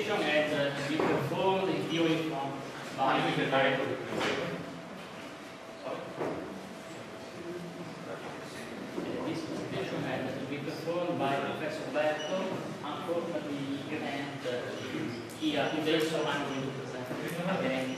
investigation had to be performed in theory by this investigation had to be performed by Professor Berto. Unfortunately, you can't here today, so I'm going to present it again.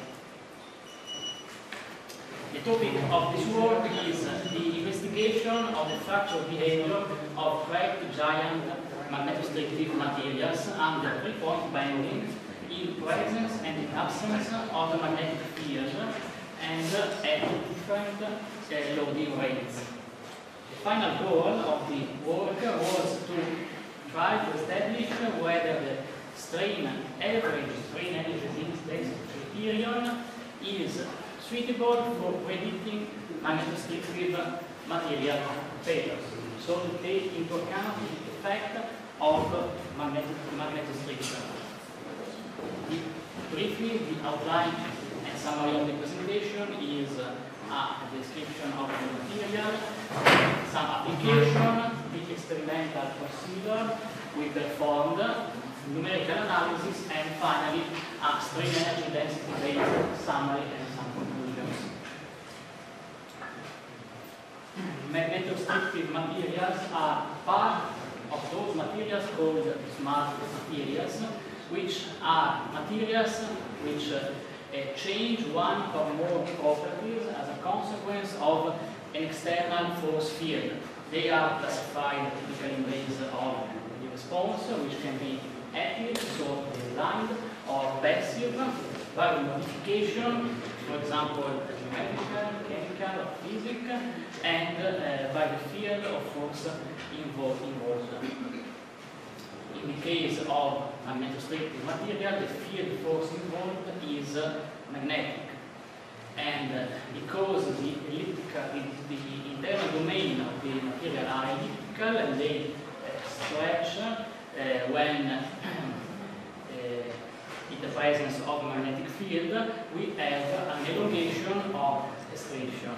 The topic of this work is the investigation of the fractal behavior of quite giant magnetostrictive materials under three-point bending in presence and in absence of the magnetic field and at different loading rates. The final goal of the work was to try to establish whether the average strain energy density criterion is suitable for predicting magnetostrictive material failures, so to take into account the effect of magnetostriction. Briefly, the outline and summary of the presentation is a description of the material, some application, the experimental procedure we performed, numerical analysis, and finally a strain energy density based summary and some conclusions. Magnetostrictive materials are part of those materials called smart materials, which are materials which change one or more properties as a consequence of an external force field. They are classified typically based on the response, which can be active, so designed, or passive, by modification, for example, geometrical, chemical, or physical, and by the field of force involved. In the case of magnetostrictive material, the field force involved is magnetic. And because the internal domain of the material are elliptical and they stretch when in the presence of magnetic field, we have an elongation of the station.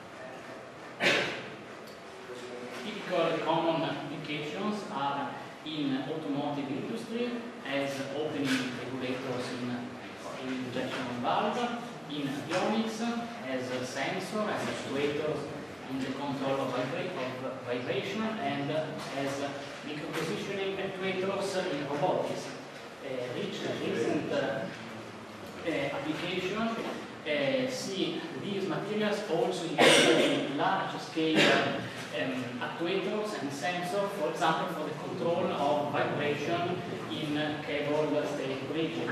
Typical common applications are in automotive industry as opening regulators in injection valve, in avionics as a sensor and actuators in the control of vibration, and as micropositioning actuators in robotics. Recent application see these materials also in large-scale actuators and sensors, for example, for the control of vibration in cable state bridges.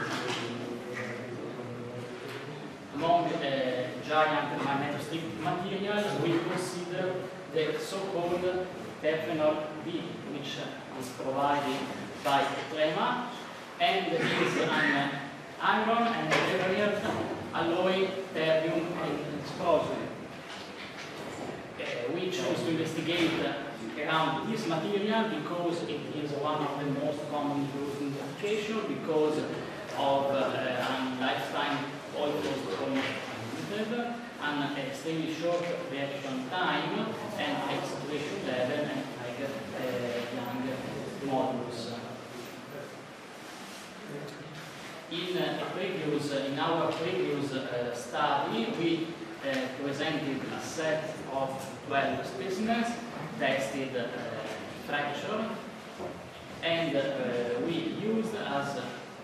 Among giant magnetostrictive materials, we consider the so-called Tefenol B, which is provided by Trema, and is an iron and rare alloy terbium and dysprosium, which was to investigate around this material because it is one of the most commonly used in the application because of lifetime limited, an extremely short reaction time, and high saturation level, and high Young modulus. In our previous study, we presented a set of 12 specimens, tested fracture, and we used as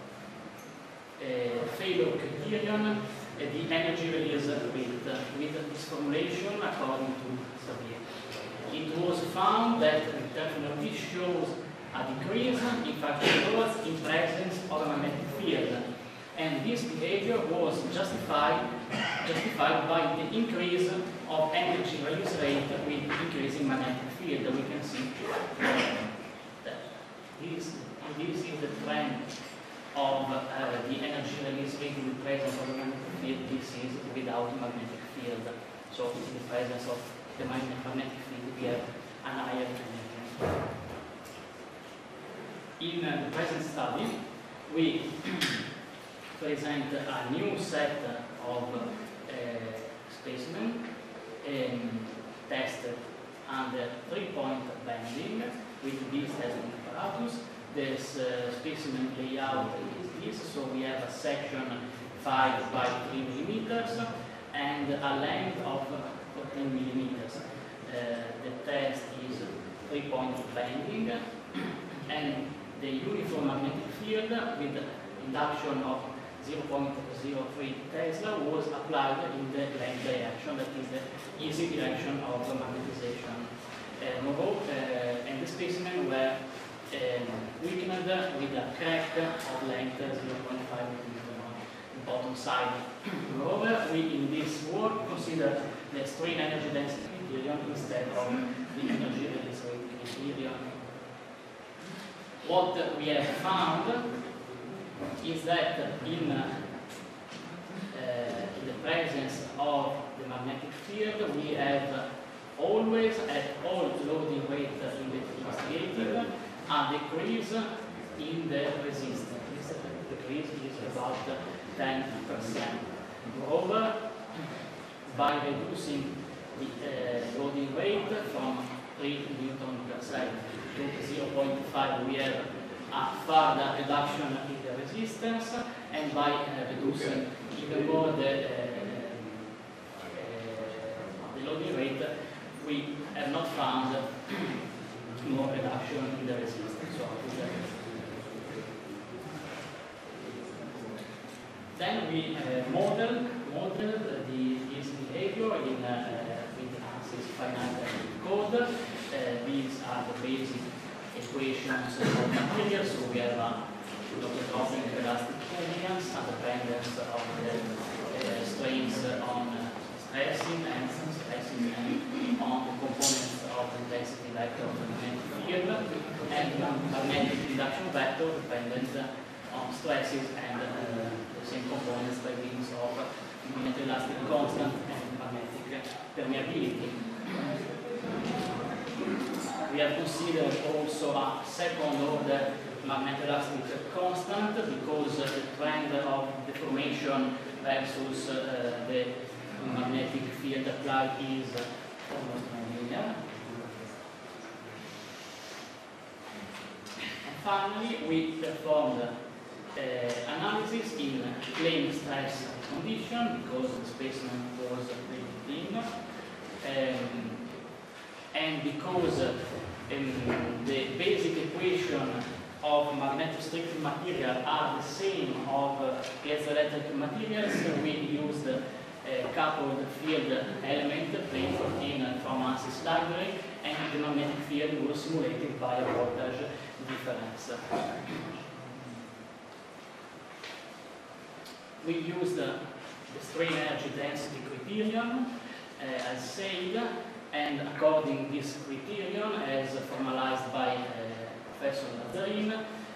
failure criterion the energy release rate with this formulation according to Xavier. It was found that the Tefenol B shows a decrease in fracture loads in presence of a magnetic field, and this behavior was justified by the increase of energy release rate with increasing magnetic field. We can see that this is the trend of the energy release rate in the presence of the magnetic field. This is without magnetic field. So in the presence of the magnetic field, we have an higher energy. In the present study, we present a new set of specimens tested under three-point bending with this testing apparatus this specimen layout is this. So we have a section 5 by 3 millimeters and a length of 14 millimeters. The test is 3-point bending, and the uniform magnetic field with induction of 0.03 Tesla was applied in the length direction, that is the easy direction of magnetization. And the specimen were weakened with a crack of length 0.5 mm on the bottom side. Moreover, we in this work consider the strain energy density criterion instead of the energy release rate criterion. What we have found is that in the presence of the magnetic field, we have always at all loading rate in the investigative a decrease in the resistance. This decrease is about 10%. Moreover, by reducing the loading rate from 3 Newton per second to 0.5, we have a further reduction in the resistance, and by reducing even more the loading rate, we have not found more reduction in the resistance. Then we modeled this behavior in with ANSYS finite code. These are the basic equations of materials. So we have a logotrophic elastic covariance, a dependence of the strains on stressing and on the components of the intensity vector of the magnetic field, and magnetic induction vector dependent on stresses and the same components by means of magnetoelastic constant and magnetic permeability. We have considered also a second order magnetoelastic constant because the trend of deformation versus the magnetic field applied is almost nonlinear. And finally, we performed analysis in plane stress condition because the specimen was very thin, and because the basic equation of magnetostrictive material are the same of piezoelectric materials, we used coupled field element plane 14 from ANSYS library, and the magnetic field was simulated by a voltage difference. We used the strain energy density criterion as said, and according to this criterion as formalized by Professor Ladrin,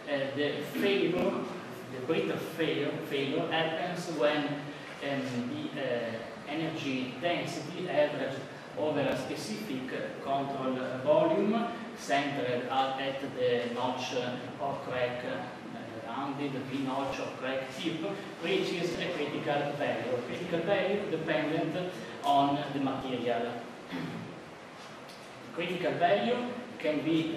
the brittle failure happens when the energy density averaged over a specific control volume centered at the notch or crack, rounded V-notch or crack tip, reaches a critical value. Critical value dependent on the material. Critical value can be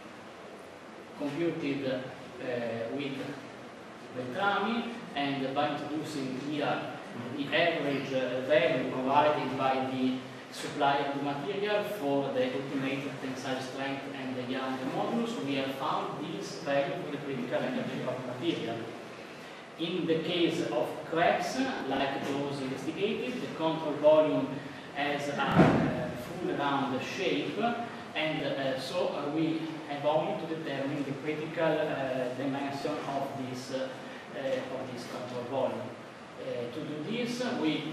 computed with Beltrami, and by introducing here the average value provided by the supply of the material for the ultimate tensile strength and the Young modulus, we have found this value for the critical energy of the material. In the case of cracks, like those investigated, the control volume has a full round shape, and so we have only to determine the critical dimension of this control volume. To do this, we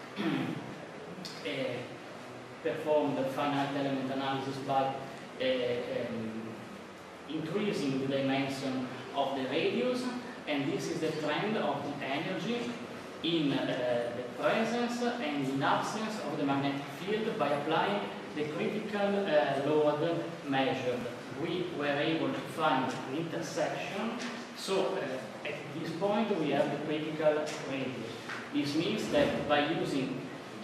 perform the finite element analysis by increasing the dimension of the radius, and this is the trend of the energy in the presence and in absence of the magnetic field by applying the critical load measured. We were able to find the intersection, so at this point we have the critical radius. This means that by using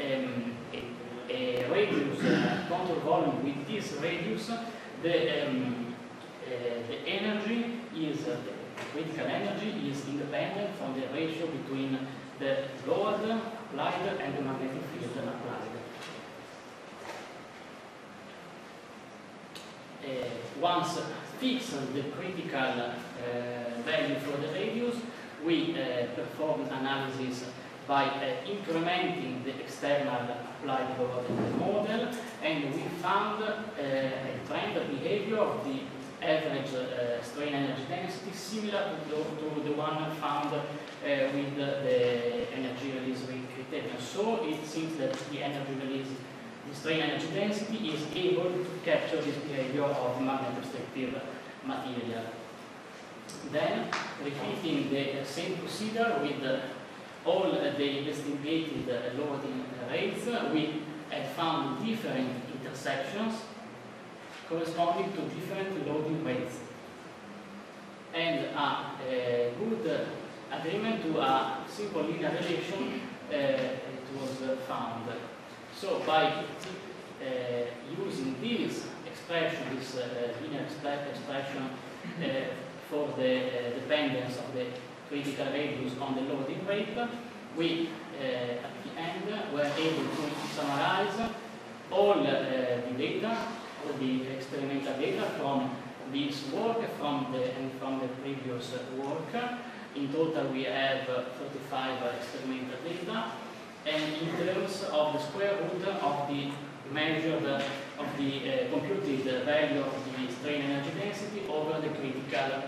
a radius control volume with this radius, the energy is critical energy is independent from the ratio between the load applied and the magnetic field applied. Once fixed the critical value for the radius, we performed analysis by incrementing the external applied load in the model, and we found a trend of behavior of the average strain energy density similar to the one found with the energy release rate criterion. So it seems that the energy release, the strain energy density is able to capture this behavior of magnetostrictive material. Then, repeating the same procedure with all the investigated loading rates, we have found different intersections corresponding to different loading rates, and a good agreement to a simple linear relation it was found. So by using this expression, this linear expression for the dependence of the critical radius on the loading rate, we at the end were able to summarize all the data, all the experimental data from this work and from the previous work. In total we have 35 experimental data, and in terms of the square root of the measured, of the computed value of the strain energy density over the critical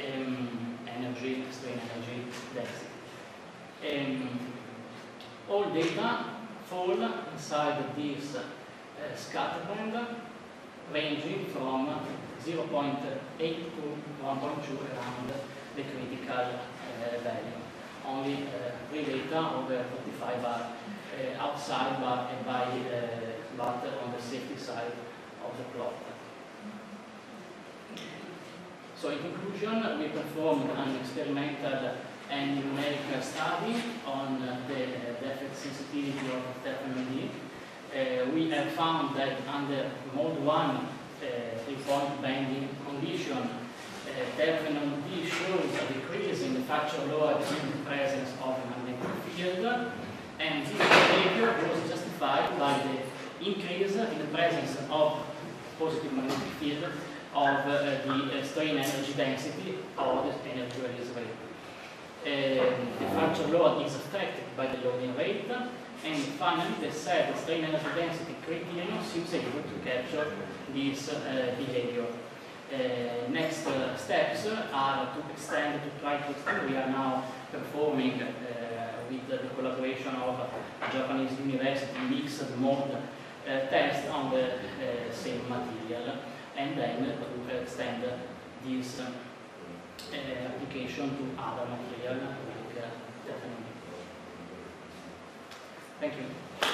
strain energy density. All data fall inside this scatter band, ranging from 0.8 to 1.2 around the critical value. Only 3 data over 45 are outside, but on the safety side of the plot. So in conclusion, we performed an experimental and numerical study on the defect sensitivity of terphenon D. We have found that under mode 1 3-point bending condition, terphenon D shows a decrease in the fracture load in the presence of a magnetic field, and this behavior was justified by the increase in the presence of positive magnetic field of the strain energy density or the energy release rate. The fracture load is affected by the loading rate, and finally the said strain energy density criterion seems able to capture this behavior. Next steps are to try to extend. We are now performing with the collaboration of a Japanese university mixed mode test on the same material, and then to extend this application to other material like terphenon. Thank you.